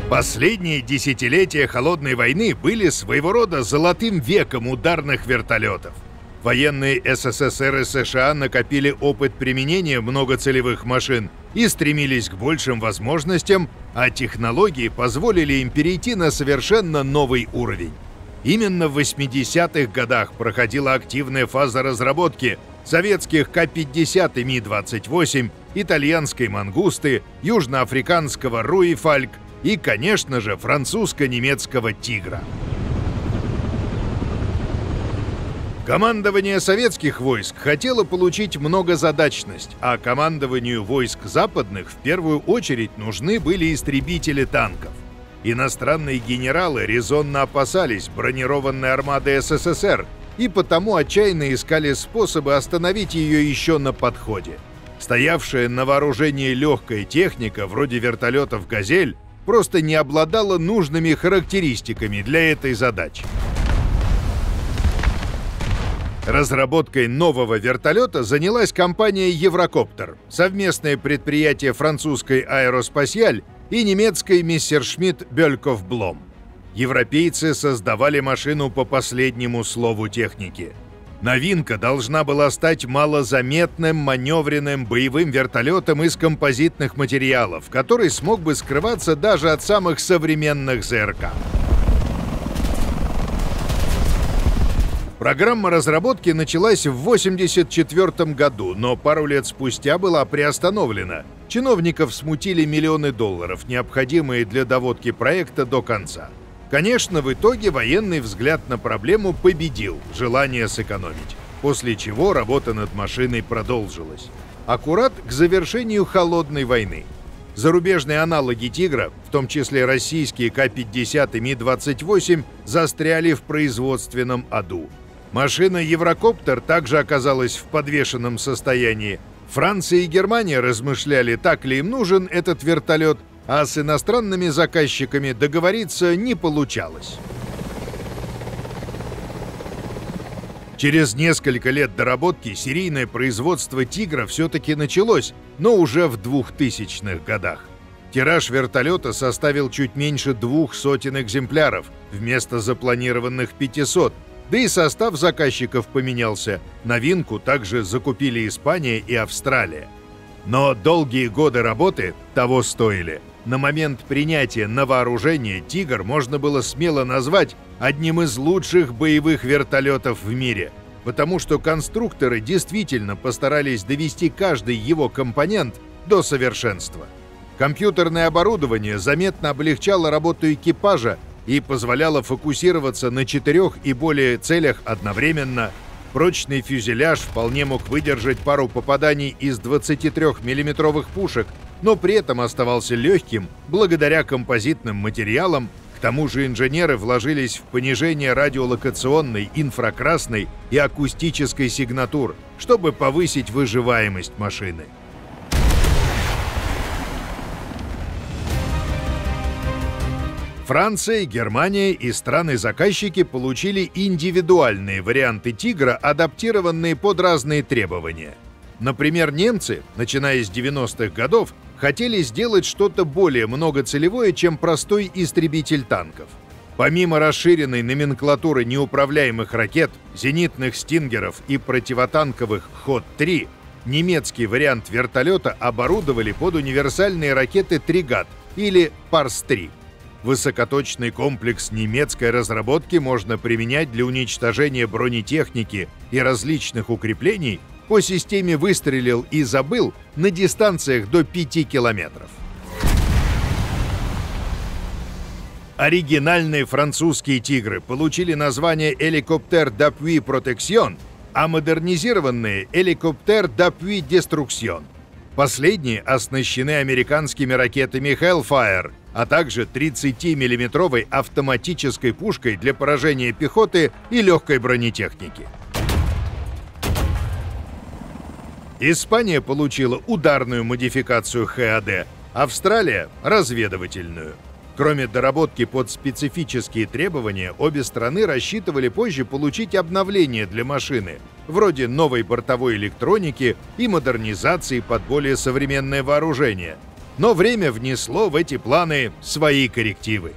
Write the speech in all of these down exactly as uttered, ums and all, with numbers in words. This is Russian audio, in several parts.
Последние десятилетия Холодной войны были своего рода золотым веком ударных вертолетов. Военные СССР и США накопили опыт применения многоцелевых машин и стремились к большим возможностям, а технологии позволили им перейти на совершенно новый уровень. Именно в восьмидесятых годах проходила активная фаза разработки советских Ка пятьдесят и Ми двадцать восемь, итальянской «Мангусты», южноафриканского «Руи-Фальк» и, конечно же, французско-немецкого «Тигра». Командование советских войск хотело получить многозадачность, а командованию войск западных в первую очередь нужны были истребители танков. Иностранные генералы резонно опасались бронированной армады СССР и потому отчаянно искали способы остановить ее еще на подходе. Стоявшая на вооружении легкая техника, вроде вертолетов «Газель», просто не обладала нужными характеристиками для этой задачи. Разработкой нового вертолета занялась компания «Еврокоптер», совместное предприятие французской «Аэроспасиаль» и немецкой «Мессершмитт Бёльков-Блом». Европейцы создавали машину по последнему слову техники. Новинка должна была стать малозаметным маневренным боевым вертолетом из композитных материалов, который смог бы скрываться даже от самых современных ЗРК. Программа разработки началась в восемьдесят четвёртом году, но пару лет спустя была приостановлена. Чиновников смутили миллионы долларов, необходимые для доводки проекта до конца. Конечно, в итоге военный взгляд на проблему победил желание сэкономить, после чего работа над машиной продолжилась. Аккурат к завершению Холодной войны. Зарубежные аналоги «Тигра», в том числе российские Ка пятьдесят и Ми двадцать восемь, застряли в производственном аду. Машина «Еврокоптер» также оказалась в подвешенном состоянии. Франция и Германия размышляли, так ли им нужен этот вертолет, а с иностранными заказчиками договориться не получалось. Через несколько лет доработки серийное производство «Тигра» все-таки началось, но уже в двухтысячных годах. Тираж вертолета составил чуть меньше двух сотен экземпляров, вместо запланированных пятисот, да и состав заказчиков поменялся. Новинку также закупили Испания и Австралия. Но долгие годы работы того стоили. На момент принятия на вооружение «Тигр» можно было смело назвать одним из лучших боевых вертолетов в мире, потому что конструкторы действительно постарались довести каждый его компонент до совершенства. Компьютерное оборудование заметно облегчало работу экипажа и позволяло фокусироваться на четырех и более целях одновременно. Прочный фюзеляж вполне мог выдержать пару попаданий из двадцатитрёхмиллиметровых пушек, но при этом оставался легким благодаря композитным материалам. К тому же инженеры вложились в понижение радиолокационной, инфракрасной и акустической сигнатур, чтобы повысить выживаемость машины. Франция, Германия и страны-заказчики получили индивидуальные варианты «Тигра», адаптированные под разные требования. Например, немцы, начиная с девяностых годов, хотели сделать что-то более многоцелевое, чем простой истребитель танков. Помимо расширенной номенклатуры неуправляемых ракет, зенитных «Стингеров» и противотанковых Хот три, немецкий вариант вертолета оборудовали под универсальные ракеты «Тригат» или Парс три. Высокоточный комплекс немецкой разработки можно применять для уничтожения бронетехники и различных укреплений по системе «Выстрелил и забыл» на дистанциях до пяти километров. Оригинальные французские «Тигры» получили название «Hélicoptère d'appui protection», а модернизированные «Hélicoptère d'appui destruction». Последние оснащены американскими ракетами Hellfire, а также тридцатимиллиметровой автоматической пушкой для поражения пехоты и легкой бронетехники. Испания получила ударную модификацию Х А Д, Австралия — разведывательную. Кроме доработки под специфические требования, обе страны рассчитывали позже получить обновления для машины, вроде новой бортовой электроники и модернизации под более современное вооружение. но время внесло в эти планы свои коррективы.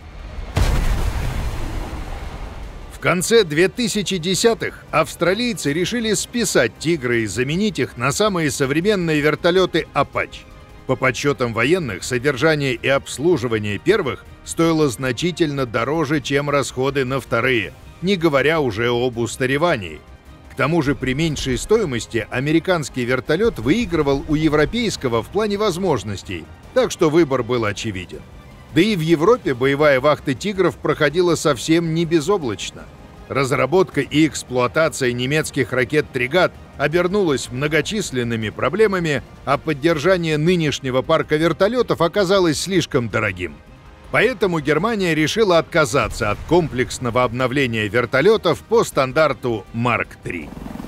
В конце две тысячи десятых австралийцы решили списать «Тигры» и заменить их на самые современные вертолеты «Апач». По подсчетам военных, содержание и обслуживание первых стоило значительно дороже, чем расходы на вторые, не говоря уже об устаревании. К тому же при меньшей стоимости американский вертолет выигрывал у европейского в плане возможностей, так что выбор был очевиден. Да и в Европе боевая вахта «Тигров» проходила совсем не безоблачно. Разработка и эксплуатация немецких ракет «Тригат» обернулась многочисленными проблемами, а поддержание нынешнего парка вертолетов оказалось слишком дорогим. Поэтому Германия решила отказаться от комплексного обновления вертолетов по стандарту Марк три.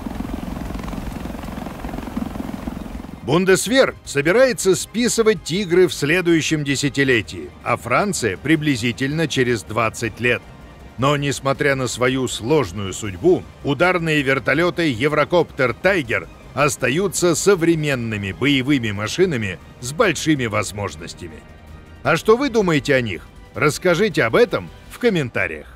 Бундесвер собирается списывать «Тигры» в следующем десятилетии, а Франция приблизительно через двадцать лет. Но, несмотря на свою сложную судьбу, ударные вертолеты «Еврокоптер Тайгер» остаются современными боевыми машинами с большими возможностями. А что вы думаете о них? Расскажите об этом в комментариях.